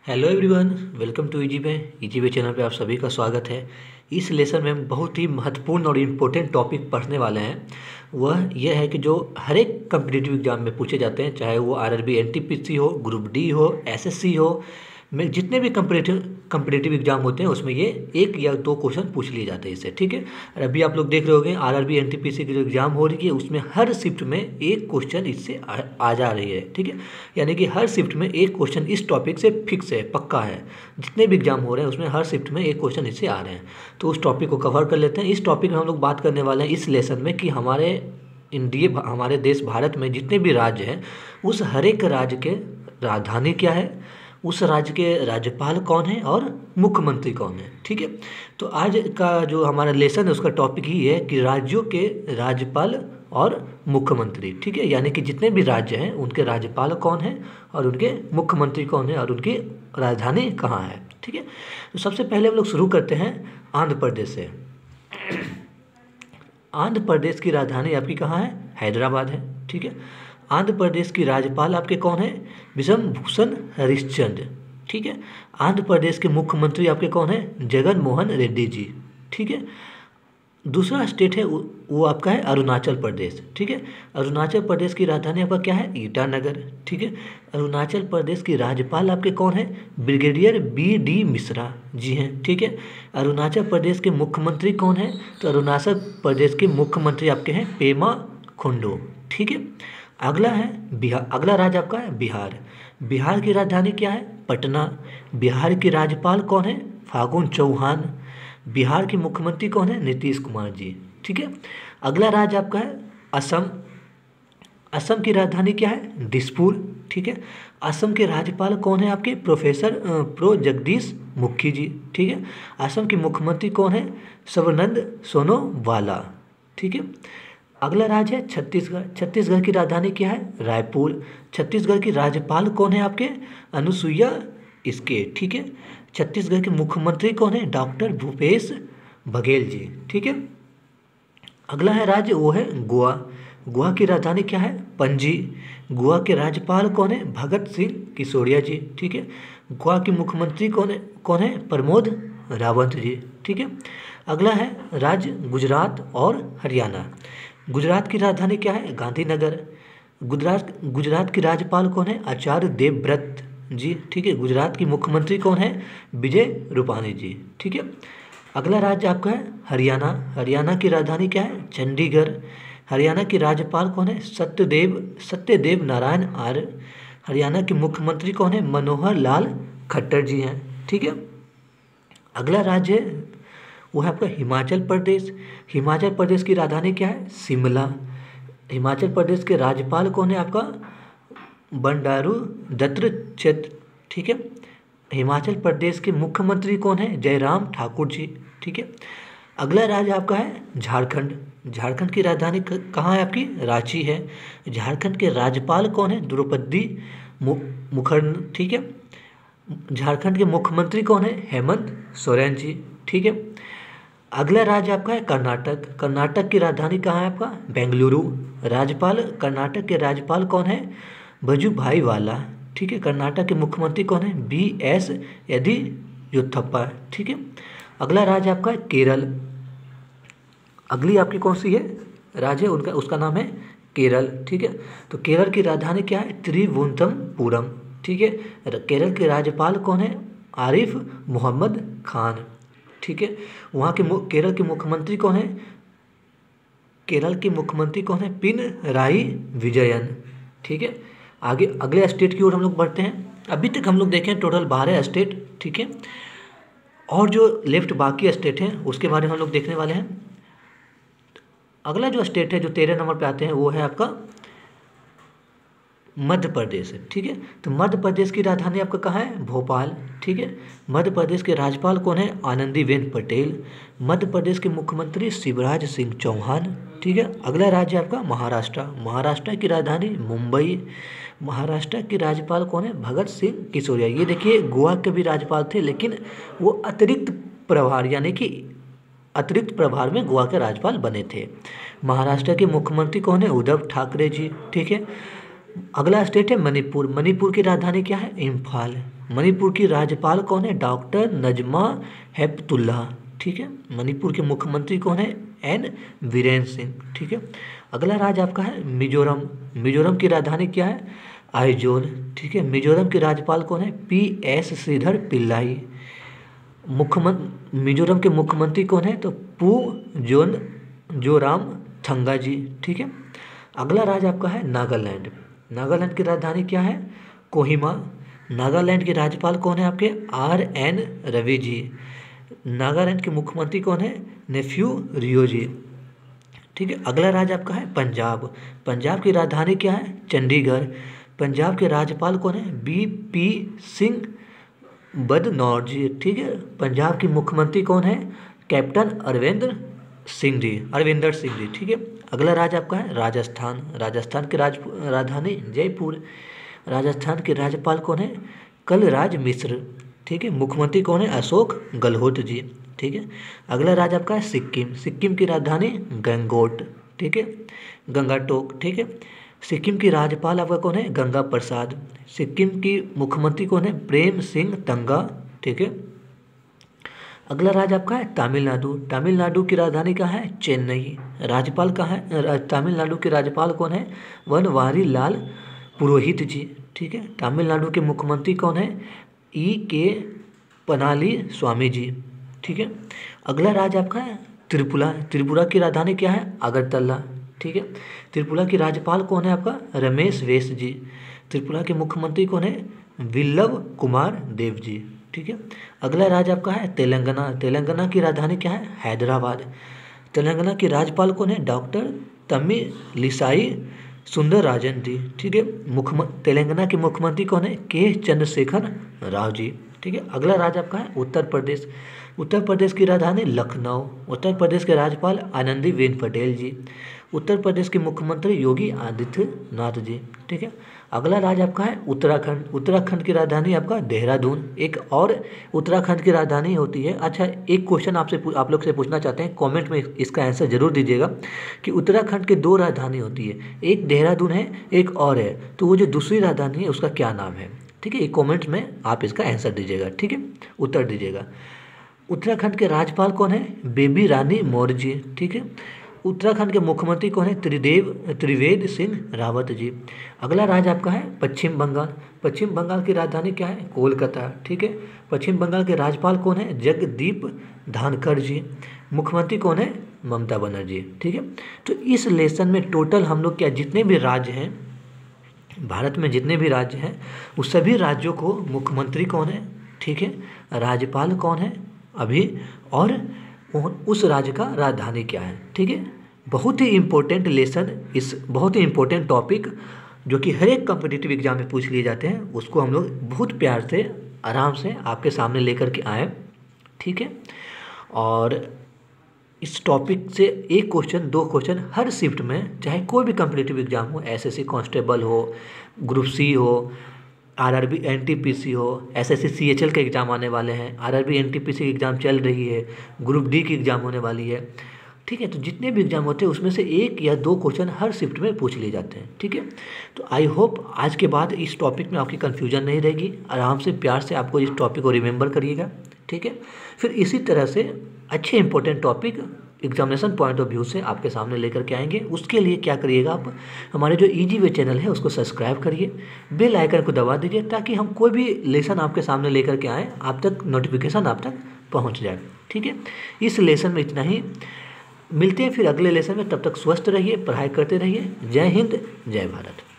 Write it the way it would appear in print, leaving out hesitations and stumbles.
Hello everyone, welcome to easy pay channel पे आप सभी का स्वागत है। इस लेसन में हम बहुत ही महत्वपूर्ण और इम्पोर्टेंट टॉपिक पढ़ने वाले हैं। वह यह है कि जो हर एक कम्पिटिटिव एग्जाम में पूछे जाते हैं, चाहे वो आरआरबी एनटीपीसी हो, ग्रुप डी हो, एसएससी हो, में जितने भी कम्पिटिटिव एग्जाम होते हैं उसमें ये एक या दो क्वेश्चन पूछ लिए जाते हैं इससे। ठीक है। और अभी आप लोग देख रहे होंगे आरआरबी एनटीपीसी की जो एग्जाम हो रही है उसमें हर शिफ्ट में एक क्वेश्चन इससे आ जा रही है। ठीक है, यानी कि हर शिफ्ट में एक क्वेश्चन इस टॉपिक से फिक्स है, पक्का है। जितने भी एग्जाम हो रहे हैं उसमें हर शिफ्ट में एक क्वेश्चन इससे आ रहे हैं। तो उस टॉपिक को कवर कर लेते हैं। इस टॉपिक में हम लोग बात करने वाले हैं इस लेसन में कि हमारे देश भारत में जितने भी राज्य हैं उस हर एक राज्य के राजधानी क्या है, उस राज्य के राज्यपाल कौन है और मुख्यमंत्री कौन है। ठीक है, तो आज का जो हमारा लेसन है उसका टॉपिक ही है कि राज्यों के राज्यपाल और मुख्यमंत्री। ठीक है, यानी कि जितने भी राज्य हैं उनके राज्यपाल कौन है और उनके मुख्यमंत्री कौन है और उनकी राजधानी कहाँ है। ठीक है, तो सबसे पहले हम लोग शुरू करते हैं आंध्र प्रदेश से। आंध्र प्रदेश की राजधानी आपकी कहाँ है? हैदराबाद है। ठीक है, आंध्र प्रदेश की राज्यपाल आपके कौन है? विषम भूषण हरिश्चंद्र। ठीक है, आंध्र प्रदेश के मुख्यमंत्री आपके कौन है? जगन मोहन रेड्डी जी। ठीक है, दूसरा स्टेट है वो आपका है अरुणाचल प्रदेश। ठीक है, अरुणाचल प्रदेश की राजधानी आपका क्या है? ईटानगर। ठीक है, अरुणाचल प्रदेश की राज्यपाल आपके कौन है? Brigadier BD. मिश्रा जी हैं। ठीक है, अरुणाचल प्रदेश के मुख्यमंत्री कौन है? तो अरुणाचल प्रदेश के मुख्यमंत्री आपके हैं पेमा खांडू। ठीक है, अगला है बिहार। अगला राज्य आपका है बिहार। बिहार की राजधानी क्या है? पटना। बिहार के राज्यपाल कौन है? फागुन चौहान। बिहार के मुख्यमंत्री कौन है? नीतीश कुमार जी। ठीक है, अगला राज्य आपका है असम। असम की राजधानी क्या है? दिसपुर। ठीक है, असम के राज्यपाल कौन है आपके? प्रो जगदीश मुखी जी। ठीक है, असम के मुख्यमंत्री कौन है? सर्बानंद सोनोवाला। ठीक है, अगला राज्य है छत्तीसगढ़। छत्तीसगढ़ की राजधानी क्या है? रायपुर। छत्तीसगढ़ की राज्यपाल कौन है आपके? अनुसुईया उइके। ठीक है, छत्तीसगढ़ के मुख्यमंत्री कौन है? डॉक्टर भूपेश बघेल जी। ठीक है, अगला है राज्य वो है गोवा। गोवा की राजधानी क्या है? पणजी। गोवा के राज्यपाल कौन है? भगत सिंह किशोरिया जी। ठीक है, गोवा के मुख्यमंत्री कौन है? प्रमोद रावत जी। ठीक है, अगला है राज्य गुजरात और हरियाणा। गुजरात की राजधानी क्या है? गांधीनगर। गुजरात के राज्यपाल कौन है? आचार्य देवव्रत जी। ठीक है, गुजरात की मुख्यमंत्री कौन है? विजय रूपाणी जी। ठीक है, अगला राज्य आपका है हरियाणा। हरियाणा की राजधानी क्या है? चंडीगढ़। हरियाणा के राज्यपाल कौन है? सत्यदेव नारायण आर्य। हरियाणा के मुख्यमंत्री कौन है? मनोहर लाल खट्टर जी हैं। ठीक है, अगला राज्य है वो है आपका हिमाचल प्रदेश। हिमाचल प्रदेश की राजधानी क्या है? शिमला। हिमाचल प्रदेश के राज्यपाल कौन है आपका? बंडारू दत्तात्रेय। ठीक है, हिमाचल प्रदेश के मुख्यमंत्री कौन है? जयराम ठाकुर जी। ठीक है, अगला राज्य आपका है झारखंड। झारखंड की राजधानी कहाँ है आपकी? रांची है। झारखंड के राज्यपाल कौन है? द्रौपदी मुर्मू। ठीक है, झारखंड के मुख्यमंत्री कौन है? हेमंत सोरेन जी। ठीक है, अगला राज्य आपका है कर्नाटक। कर्नाटक की राजधानी कहाँ है आपका? बेंगलुरु। कर्नाटक के राज्यपाल कौन है? वजुभाई वाला। ठीक है, कर्नाटक के मुख्यमंत्री कौन है? B.S. येदियुरप्पा। ठीक है, अगला राज्य आपका है केरल। अगली आपकी कौन सी है राज्य? उसका नाम है केरल। ठीक है, तो केरल की राजधानी क्या है? तिरुवनंतपुरम। ठीक है, केरल के राज्यपाल कौन है? आरिफ मोहम्मद खान। ठीक है, वहाँ के केरल के मुख्यमंत्री कौन है? पिनराई विजयन। ठीक है, आगे अगले स्टेट की ओर हम लोग बढ़ते हैं। अभी तक हम लोग देखें टोटल 12 स्टेट। ठीक है, और जो लेफ्ट बाकी स्टेट हैं उसके बारे में हम लोग देखने वाले हैं। अगला जो स्टेट है जो 13 नंबर पे आते हैं वो है आपका मध्य प्रदेश। ठीक है, तो मध्य प्रदेश की राजधानी आपका कहाँ है? भोपाल। ठीक है, मध्य प्रदेश के राज्यपाल कौन है? आनंदीबेन पटेल। मध्य प्रदेश के मुख्यमंत्री शिवराज सिंह चौहान। ठीक है, अगला राज्य आपका महाराष्ट्र। महाराष्ट्र की राजधानी मुंबई। महाराष्ट्र के राज्यपाल कौन है? भगत सिंह किशोरिया। ये देखिए गोवा के भी राज्यपाल थे लेकिन वो अतिरिक्त प्रभार यानी कि अतिरिक्त प्रभार में गोवा के राज्यपाल बने थे। महाराष्ट्र के मुख्यमंत्री कौन है? उद्धव ठाकरे जी। ठीक है, अगला स्टेट है मणिपुर। मणिपुर की राजधानी क्या है? इम्फाल। मणिपुर की राज्यपाल कौन है? डॉक्टर नजमा हेपतुल्ला। ठीक है। मणिपुर के मुख्यमंत्री कौन है? एन वीरेन सिंह। ठीक है। अगला राज्य आपका है मिजोरम। मिजोरम की राजधानी क्या है? आइजोल। ठीक है। मिजोरम के राज्यपाल कौन है? PS श्रीधर पिल्लाई। मिजोरम के मुख्यमंत्री कौन है? तो जोराम थंगा जी। ठीक है। अगला राज्य आपका है नागालैंड। नागालैंड की राजधानी क्या है? कोहिमा। नागालैंड के राज्यपाल कौन है आपके? RN रवि जी। नागालैंड के मुख्यमंत्री कौन है? नेफ्यू रियो जी। ठीक है। अगला राज्य आपका है पंजाब। पंजाब की राजधानी क्या है? चंडीगढ़। पंजाब के राज्यपाल कौन है? BP सिंह बदनौर जी। ठीक है। पंजाब की मुख्यमंत्री कौन है? कैप्टन अरविंदर सिंह जी। ठीक है। अगला राज्य आपका है राजस्थान। राजस्थान की राजधानी जयपुर। राजस्थान के राज्यपाल कौन है? कलराज मिश्र। ठीक है। मुख्यमंत्री कौन है? अशोक गहलोत जी। ठीक है। अगला राज्य आपका है सिक्किम। सिक्किम की राजधानी गंगोट। ठीक है। गंगाटोक। ठीक है। सिक्किम की राज्यपाल आपका कौन है? गंगा प्रसाद। सिक्किम की मुख्यमंत्री कौन है? प्रेम सिंह तंगा। ठीक है। अगला राज्य आपका है तमिलनाडु। तमिलनाडु की राजधानी कहाँ है? चेन्नई। राज्यपाल कहाँ है? तमिलनाडु के राज्यपाल कौन है? बनवारी लाल पुरोहित जी। ठीक है। तमिलनाडु के मुख्यमंत्री कौन है? EK पनाली स्वामी जी। ठीक है। अगला राज्य आपका है त्रिपुरा। त्रिपुरा की राजधानी क्या है? अगरतला। ठीक है। त्रिपुरा की राज्यपाल कौन है आपका? रमेश बैस जी। त्रिपुरा के मुख्यमंत्री कौन है? विल्लभ कुमार देव जी। ठीक है। अगला राज्य आपका है तेलंगाना। तेलंगाना की राजधानी क्या है? हैदराबाद। तेलंगाना के राज्यपाल कौन है? डॉक्टर तमिलिसाई सुंदरराजन जी। ठीक है। तेलंगाना के मुख्यमंत्री कौन है? K चंद्रशेखर राव जी। ठीक है। अगला राज्य आपका है उत्तर प्रदेश। उत्तर प्रदेश की राजधानी लखनऊ। उत्तर प्रदेश के राज्यपाल आनंदीबेन पटेल जी। उत्तर प्रदेश के मुख्यमंत्री योगी आदित्यनाथ जी। ठीक है। अगला राज्य आपका है उत्तराखंड। उत्तराखंड की राजधानी आपका देहरादून। एक और उत्तराखंड की राजधानी होती है। अच्छा, एक क्वेश्चन आप लोग से पूछना चाहते हैं, कमेंट में इसका आंसर जरूर दीजिएगा कि उत्तराखंड के 2 राजधानी होती है, एक देहरादून है, एक और है, तो वो जो दूसरी राजधानी है उसका क्या नाम है? ठीक है। एक कॉमेंट में आप इसका आंसर दीजिएगा। ठीक है, उत्तर दीजिएगा। उत्तराखंड के राज्यपाल कौन है? बेबी रानी मौर्य जी। ठीक है। उत्तराखंड के मुख्यमंत्री कौन है? त्रिवेंद्र सिंह रावत जी। अगला राज्य आपका है पश्चिम बंगाल। पश्चिम बंगाल की राजधानी क्या है? कोलकाता। ठीक है। पश्चिम बंगाल के राज्यपाल कौन है? जगदीप धानखड़ जी। मुख्यमंत्री कौन है? ममता बनर्जी। ठीक है। तो इस लेसन में टोटल हम लोग क्या, जितने भी राज्य हैं भारत में, जितने भी राज्य हैं उस सभी राज्यों को मुख्यमंत्री कौन है, ठीक है, राज्यपाल कौन है अभी, और उस राज्य का राजधानी क्या है। ठीक है। बहुत ही इम्पोर्टेंट लेसन, इस बहुत ही इम्पोर्टेंट टॉपिक जो कि हर एक कॉम्पिटिटिव एग्जाम में पूछ लिए जाते हैं, उसको हम लोग बहुत प्यार से आराम से आपके सामने लेकर के आए। ठीक है। और इस टॉपिक से एक क्वेश्चन, 2 क्वेश्चन हर शिफ्ट में, चाहे कोई भी कॉम्पिटिटिव एग्जाम हो, SSC कांस्टेबल हो, ग्रुप C हो, RRB NTPC हो, SSC CHL के एग्ज़ाम आने वाले हैं, RRB NTPC की एग्ज़ाम चल रही है, ग्रुप D की एग्ज़ाम होने वाली है। ठीक है। तो जितने भी एग्जाम होते हैं उसमें से 1 या 2 क्वेश्चन हर शिफ्ट में पूछ लिए जाते हैं। ठीक है। तो आई होप आज के बाद इस टॉपिक में आपकी कन्फ्यूजन नहीं रहेगी, आराम से प्यार से आपको इस टॉपिक को रिमेंबर करिएगा। ठीक है। फिर इसी तरह से अच्छे important topic examination point of view से आपके सामने लेकर के आएंगे। उसके लिए क्या करिएगा, आप हमारे जो इजी वे चैनल है उसको सब्सक्राइब करिए, बेल आइकन को दबा दीजिए, ताकि हम कोई भी लेसन आपके सामने लेकर के आएँ आप तक नोटिफिकेशन आप तक पहुँच जाए। ठीक है। इस लेसन में इतना ही, मिलते हैं फिर अगले लेसन में। तब तक स्वस्थ रहिए, पढ़ाई करते रहिए। जय हिंद, जय भारत।